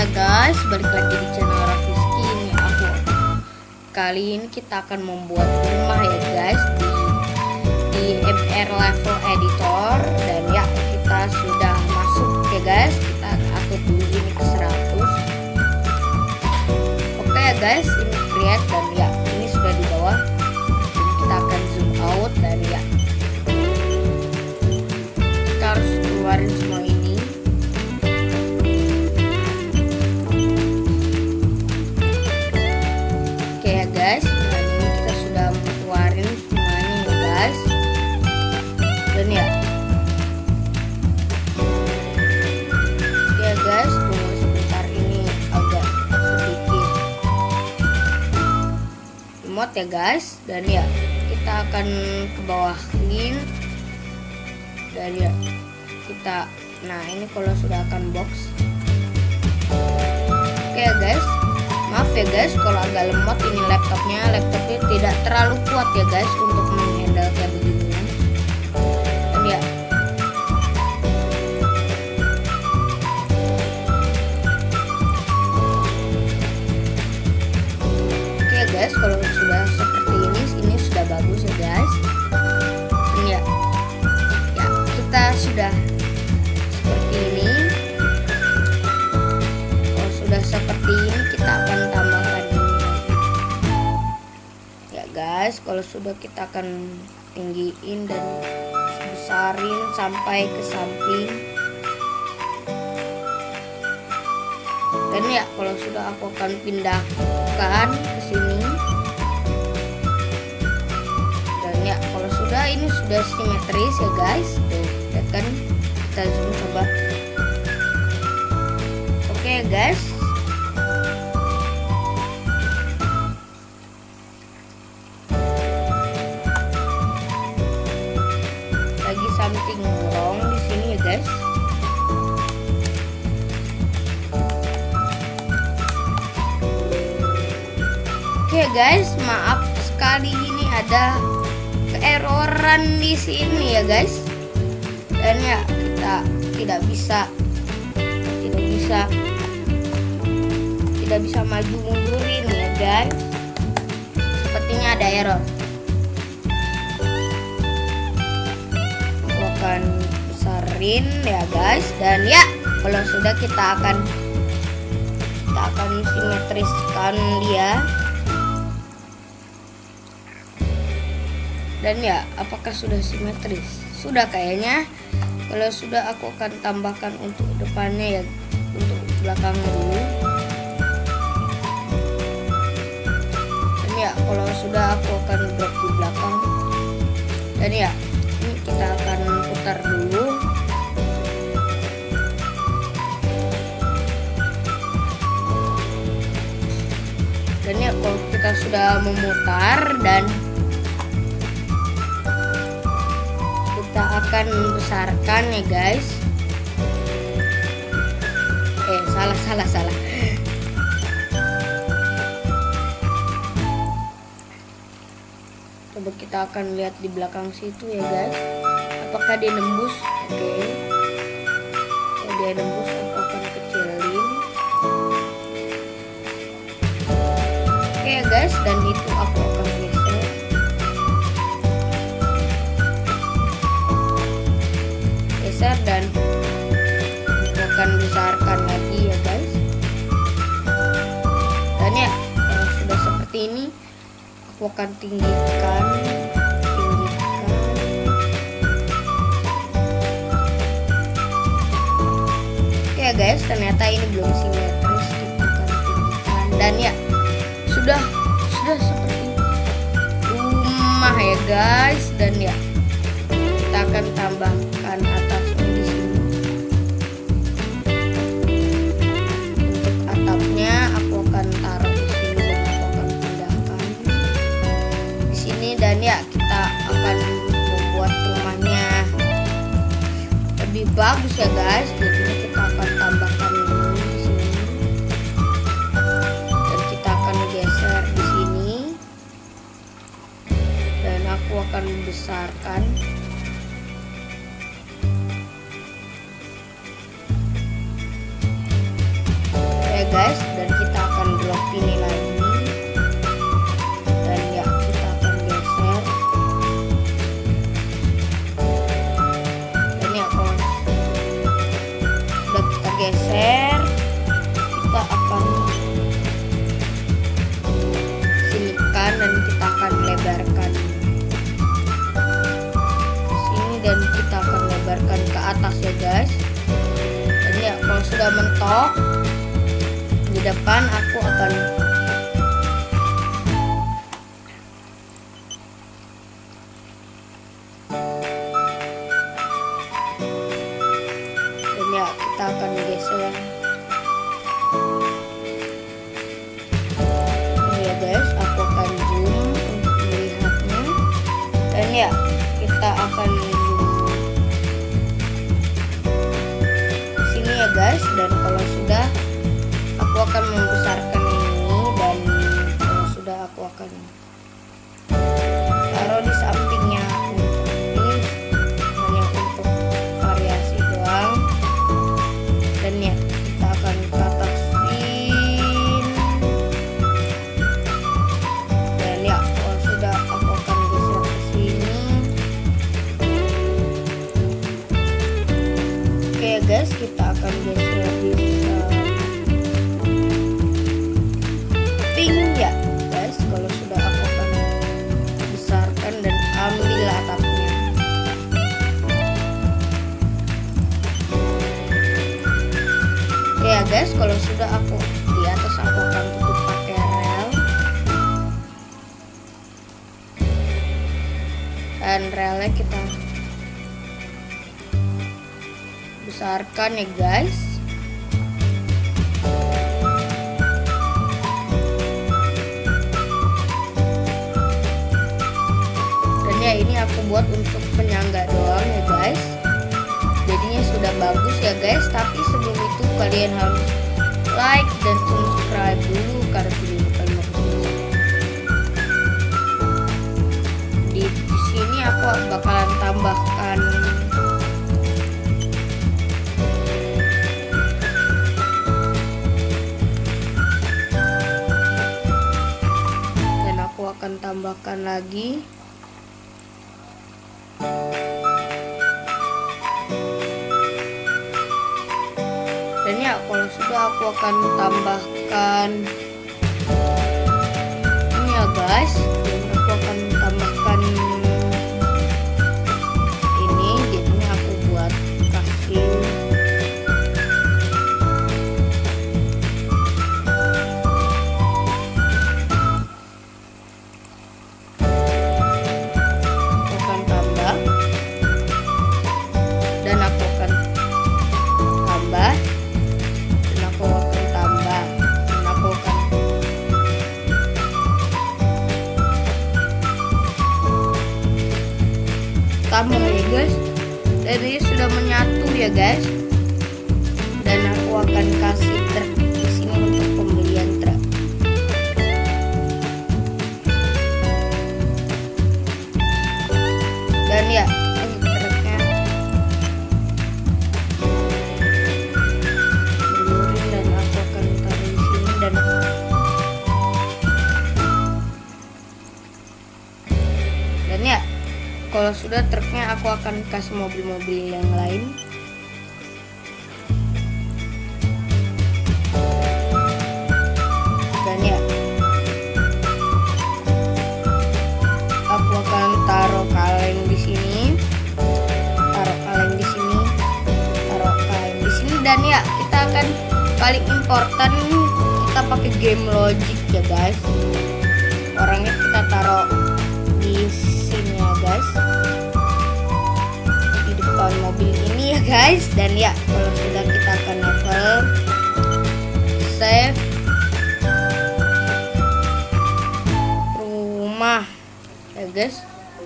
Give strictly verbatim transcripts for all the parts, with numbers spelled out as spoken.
ya guys, balik lagi di channel Raffiski. Ini aku. Kali ini kita akan membuat rumah ya guys di di M R Level Editor, dan ya kita sudah masuk ya guys. Kita atur dulu ini ke seratus. Oke ya guys, ini create, dan ya ini sudah di bawah. Jadi kita akan zoom out, dan ya kita harus keluarin semua ini. Guys, nah ini kita sudah keluarin semuanya ya guys, dan ya ya guys, tunggu sebentar, ini agak sedikit remote ya guys, dan ya kita akan ke bawahin, dan ya kita, nah ini kalau sudah akan box. Oke ya guys, maaf ya guys kalau agak lemot ini laptopnya. Laptopnya tidak terlalu kuat ya guys untuk menghandle kayak beginian. Dan ya oke ya guys, kalau sudah seperti ini, ini sudah bagus ya guys. Dan ya ya kita sudah seperti ini. Kalau sudah seperti ini, kita akan tambahkan ini ya guys. Kalau sudah, kita akan tinggiin dan besarin sampai ke samping. Dan ya kalau sudah, aku akan pindahkan ke sini. Dan ya kalau sudah, ini sudah simetris ya guys. Tuh, lihat kan, kita zoom coba. Oke ya guys, lagi something wrong di sini ya guys. Oke ya guys, maaf sekali ini ada keeroran di sini ya guys. Dan ya kita tidak bisa tidak bisa tidak bisa maju mundurin ya guys. Sepertinya ada error. Aku akan besarin ya guys, dan ya kalau sudah, kita akan kita akan simetriskan dia. Dan ya, apakah sudah simetris? Sudah kayaknya. Kalau sudah, aku akan tambahkan untuk depannya ya, untuk belakangnya dulu. Dan ya kalau sudah, aku akan drop di belakang. Dan ya ini kita akan putar dulu. Dan ya kalau kita sudah memutar, dan kita akan membesarkan ya guys. Eh salah salah salah. Coba kita akan lihat di belakang situ ya guys. Apakah dia nembus? Oke. Okay. Kalau dia nembus, aku akan kecilin. Oke okay, ya guys, dan itu aku akan geser. Geser dan aku akan besarkan lagi ya guys. Dan ya kalau sudah seperti ini, aku akan tinggikan, tinggikan. Oke ya guys, ternyata ini belum simetris. Kita akan tinggikan, dan ya sudah sudah seperti rumah ya guys. Dan ya kita akan tambahkan atasnya di sini. Untuk atapnya, aku akan taruh di sini, dan aku akan pindahkan di sini. Dan ya kita akan membuat rumahnya lebih bagus ya guys. Jadi kita akan tambahkan ini di sini, dan kita akan geser di sini, dan aku akan membesarkan. guys, dan kita akan drop ini lagi. Dan ya, kita akan geser. Dan ya, kalau sudah kita geser, kita akan sinikan dan kita akan lebarkan ke sini, dan kita akan lebarkan ke atas ya guys. Dan ya, kalau sudah mentok di depan, aku akan dan ya, kita akan geser. Ini ya guys, aku akan zoom untuk melihatnya. Dan ya, kita akan sini ya guys. Dan kalau sudah, aku akan membesarkan ini, dan kalau sudah aku akan taruh di sampingnya. Ini hanya untuk variasi doang. Dan ya, kita akan ke atasin. Dan ya, kalau sudah, aku akan geser ke sini. Oke ya guys, kita akan geser di ya guys. Kalau sudah, aku akan besarkan dan ambil atapnya. Oke ya guys, kalau sudah, aku di atas aku akan tutup pakai rel. Dan relnya kita besarkan ya guys. Ya, ini aku buat untuk penyangga doang ya guys. Jadinya sudah bagus ya guys. Tapi sebelum itu kalian harus like dan subscribe dulu karena video kalian bagus. Di, di sini aku bakalan tambahkan dan aku akan tambahkan lagi. Dan ya, kalau sudah, aku akan tambahkan ini ya guys. Dan aku akan tambahkan ini. Jadinya aku buat kasih aku akan tambah. Dan aku akan tambah. Tambah ya guys. Jadi sudah menyatu ya guys. Dan aku akan kasih truk di sini untuk pembelian truk. Dan ya, ini truknya melurin, dan aku akan taruh di sini. Dan dan ya, kalau sudah truknya, aku akan kasih mobil-mobil yang lain. Dan ya, aku akan taruh kaleng di sini, taruh kaleng di sini, taruh kaleng di sini. Dan ya, kita akan paling important, kita pakai game logic ya guys. Orangnya kita taruh di sini ya guys, di depan mobil ini ya guys. Dan ya, kalau sudah, kita akan level, save rumah ya guys.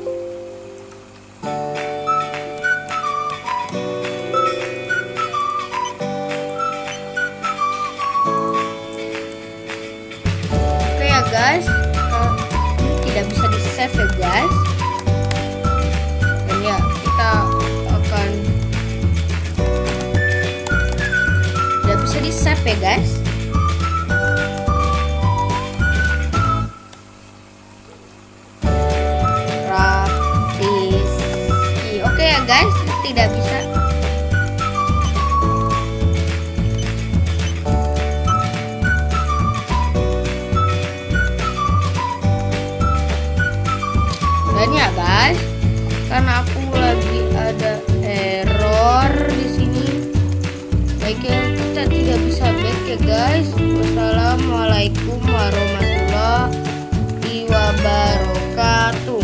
Oke ya guys, ini tidak bisa di save ya guys. Dan ya, kita akan tidak bisa di save ya guys. bisa. Dan ya guys, karena aku lagi ada error di sini, baiknya kita tidak bisa back ya guys. Wassalamualaikum warahmatullahi wabarakatuh.